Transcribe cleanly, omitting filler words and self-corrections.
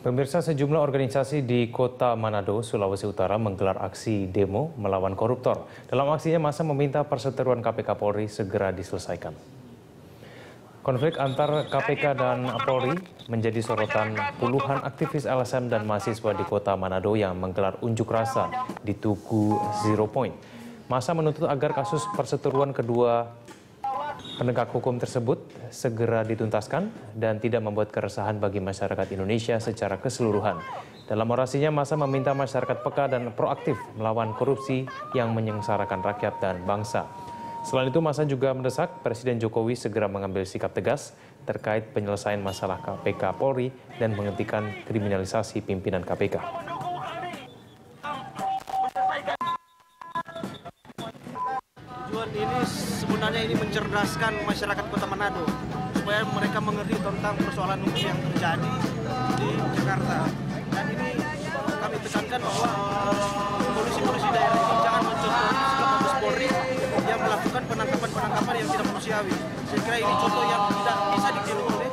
Pemirsa, sejumlah organisasi di Kota Manado, Sulawesi Utara menggelar aksi demo melawan koruptor. Dalam aksinya, massa meminta perseteruan KPK Polri segera diselesaikan. Konflik antar KPK dan Polri menjadi sorotan puluhan aktivis LSM dan mahasiswa di Kota Manado yang menggelar unjuk rasa di Tugu Zero Point. Massa menuntut agar kasus perseteruan kedua penegak hukum tersebut segera dituntaskan dan tidak membuat keresahan bagi masyarakat Indonesia secara keseluruhan. Dalam orasinya, massa meminta masyarakat peka dan proaktif melawan korupsi yang menyengsarakan rakyat dan bangsa. Selain itu, massa juga mendesak Presiden Jokowi segera mengambil sikap tegas terkait penyelesaian masalah KPK Polri dan menghentikan kriminalisasi pimpinan KPK. Tujuan ini sebenarnya mencerdaskan masyarakat Kota Manado supaya mereka mengerti tentang persoalan hukum yang terjadi di Jakarta. Dan ini kami tekankan bahwa polisi-polisi daerah ini jangan mencontoh Mabes Polri yang melakukan penangkapan yang tidak manusiawi. Saya kira ini contoh yang tidak bisa ditiru oleh